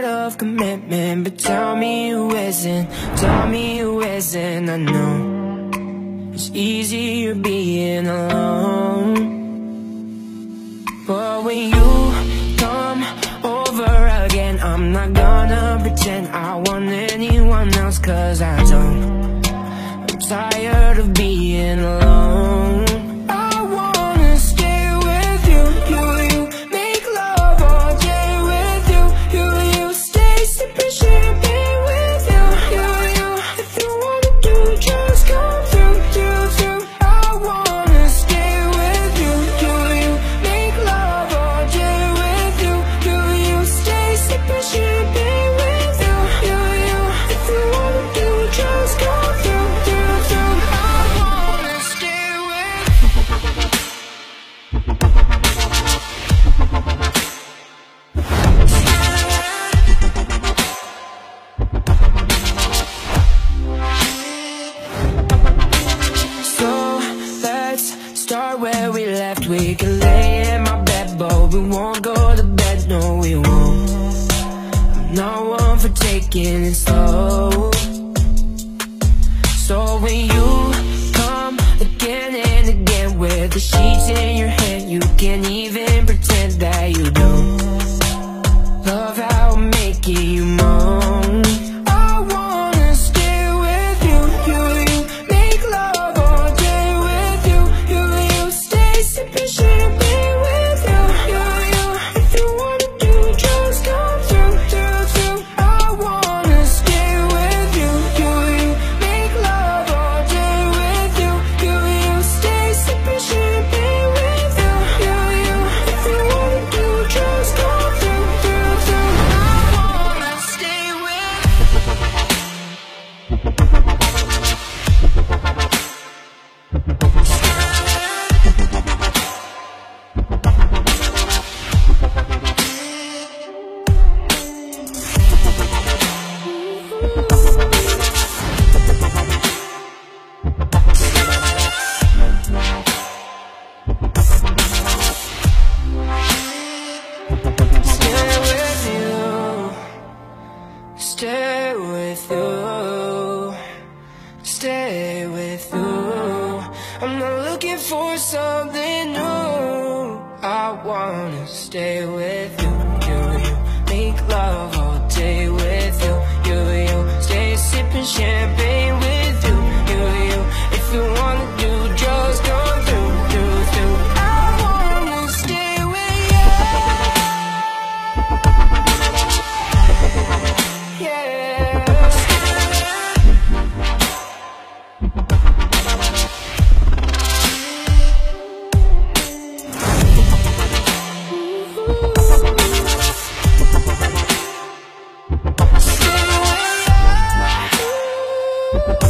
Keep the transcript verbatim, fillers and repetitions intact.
of commitment, but tell me who isn't, tell me who isn't. I know it's easier being alone, but when you come over again, I'm not gonna pretend I want anyone else, 'cause I don't. I'm tired of being alone. I wanna stay with you, you, you make love all day with you, you, you stay sipping champagne with you, you, you if you wanna do, just come through, through, through. I wanna stay with you, you, you make love all day with you, you, you stay sipping champagne with you, you, you if you wanna do, just come through, through, through. I wanna stay with So let's start where we left. We can lay in my bed, but we won't go to bed, no we won't. I'm not one for taking it slow, so when you come again and again with the sheets in your hand, you can't even pretend that you don't love how I'm making you moan. I wanna stay with you, you, you make love all day with you, you, you stay sipping champagne with you, you, you if you wanna do, just come through, through, through. I wanna stay with you, you, you make love all day with you, you, you stay sipping champagne with you, you, you if you wanna do, just come through, through, through. I wanna stay with Stay with you, stay with you, stay with you. I'm not looking for something new. I wanna stay with you, you, you make love all day with you, you, you stay sipping champagne with you, you, you if you wanna do, just come through, through, through. I wanna stay with you, yeah. Stay with you.